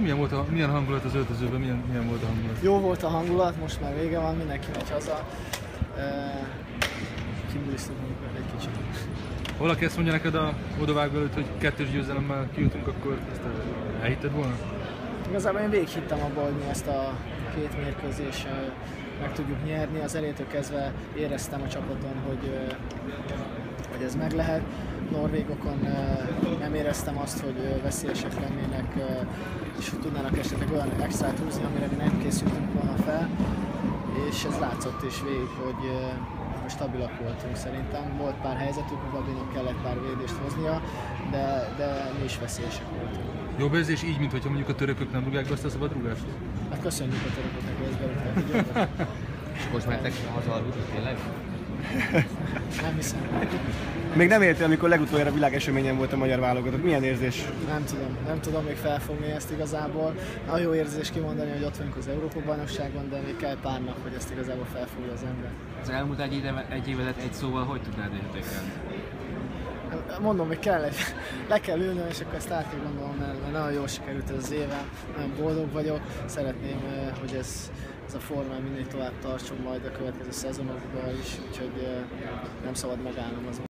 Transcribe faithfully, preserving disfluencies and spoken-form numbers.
milyen, volt a, milyen hangulat az öltözőben, milyen, milyen volt a hangulat? Jó volt a hangulat, most már vége van, mindenki megy haza. Kibulisztunk egy kicsit. Valaki ezt mondja neked a odavágó előtt, hogy kettős győzelemmel kijutunk, akkor ezt elhitted volna? Igazából én végighittem abban, hogy mi ezt a két mérkőzést meg tudjuk nyerni. Az elétől kezdve éreztem a csapaton, hogy, hogy ez meg lehet. Norvégokon nem éreztem azt, hogy veszélyesek lennének, és hogy tudnának esetleg olyan extrát húzni, amire mi nem készültünk volna fel. És ez látszott is végig, hogy stabilak voltunk szerintem. Volt pár helyzetük, Babinak kellett pár védést hoznia, de, de mi is veszélyesek voltunk. Jobb érzés így, mint hogyha mondjuk a törökök nem rúgják be azt a szabad rúgást? Hát köszönjük a törököknek, hogy ezt berúgták. És most mentek haza aludni, tényleg? Nem hiszem. Még nem értél, amikor legutoljára világeseményen volt a magyar válogatott. Milyen érzés? Nem tudom, nem tudom még felfogni ezt igazából. A jó érzés kimondani, hogy ott vagyunk az Európa-bajnokságon, de még kell pár nap, hogy ezt igazából felfogja az ember. Az elmúlt egy, éve, egy évedet egy szóval hogy tudnád értékelni? Mondom, hogy kell, le kell ülnöm, és akkor ezt át kell gondolom, mert nagyon jól sikerült ez az éve, nagyon boldog vagyok. Szeretném, hogy ez, ez a formám mindig tovább tartson majd a következő szezonokban is, úgyhogy nem szabad megállnom azon.